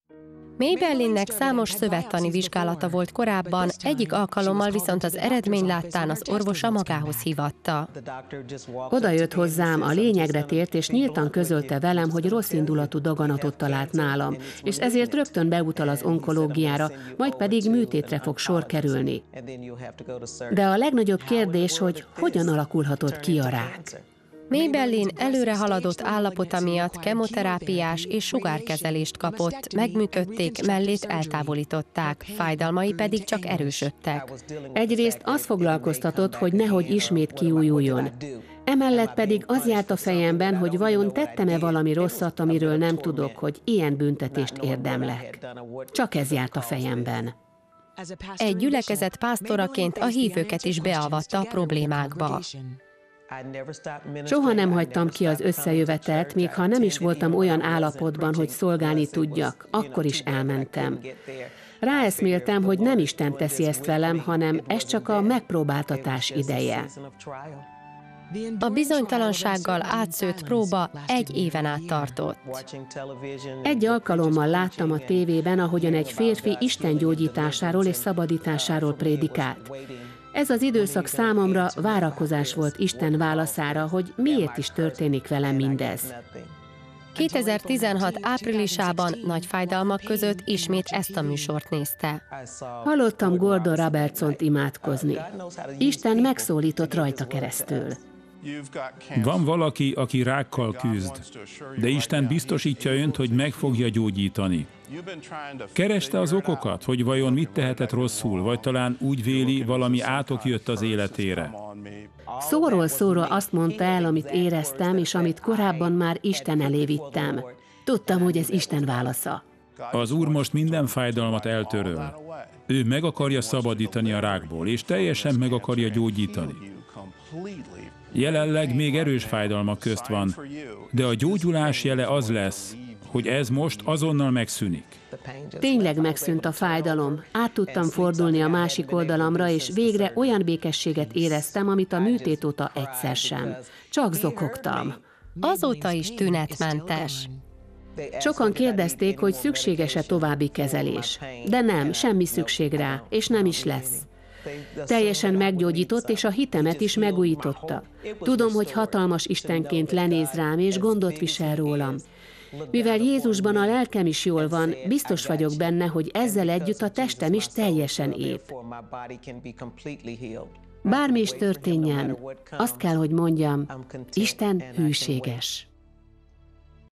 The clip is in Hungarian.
Maybelline-nek számos szövettani vizsgálata volt korábban, egyik alkalommal viszont az eredmény láttán az orvosa magához hívatta. Oda jött hozzám, a lényegre tért, és nyíltan közölte velem, hogy rosszindulatú daganatot talált nálam, és ezért rögtön beutal az onkológiára, majd pedig műtétre fog sor kerülni. De a legnagyobb kérdés, hogy hogyan alakulhatott ki a rák. Maybelline előre haladott állapota miatt kemoterápiás és sugárkezelést kapott, megműtötték, mellét eltávolították, fájdalmai pedig csak erősödtek. Egyrészt az foglalkoztatott, hogy nehogy ismét kiújuljon. Emellett pedig az járt a fejemben, hogy vajon tettem-e valami rosszat, amiről nem tudok, hogy ilyen büntetést érdemlek. Csak ez járt a fejemben. Egy gyülekezet pásztoraként a hívőket is beavatta a problémákba. Soha nem hagytam ki az összejövetelt, még ha nem is voltam olyan állapotban, hogy szolgálni tudjak, akkor is elmentem. Ráeszméltem, hogy nem Isten teszi ezt velem, hanem ez csak a megpróbáltatás ideje. A bizonytalansággal átszőtt próba 1 éven át tartott. Egy alkalommal láttam a tévében, ahogyan egy férfi Isten gyógyításáról és szabadításáról prédikált. Ez az időszak számomra várakozás volt Isten válaszára, hogy miért is történik velem mindez. 2016 áprilisában nagy fájdalmak között ismét ezt a műsort nézte. Hallottam Gordon Robertsont imádkozni. Isten megszólított rajta keresztül. Van valaki, aki rákkal küzd, de Isten biztosítja önt, hogy meg fogja gyógyítani. Kereste az okokat, hogy vajon mit tehetett rosszul, vagy talán úgy véli, valami átok jött az életére. Szóról szóra azt mondta el, amit éreztem, és amit korábban már Isten elé vittem. Tudtam, hogy ez Isten válasza. Az Úr most minden fájdalmat eltöröl. Ő meg akarja szabadítani a rákból, és teljesen meg akarja gyógyítani. Jelenleg még erős fájdalmak közt van, de a gyógyulás jele az lesz, hogy ez most azonnal megszűnik. Tényleg megszűnt a fájdalom. Át tudtam fordulni a másik oldalamra, és végre olyan békességet éreztem, amit a műtét óta egyszer sem. Csak zokogtam. Azóta is tünetmentes. Sokan kérdezték, hogy szükséges-e további kezelés. De nem, semmi szükség rá, és nem is lesz. Teljesen meggyógyított, és a hitemet is megújította. Tudom, hogy hatalmas Istenként lenéz rám, és gondot visel rólam. Mivel Jézusban a lelkem is jól van, biztos vagyok benne, hogy ezzel együtt a testem is teljesen ép. Bármi is történjen, azt kell, hogy mondjam, Isten hűséges.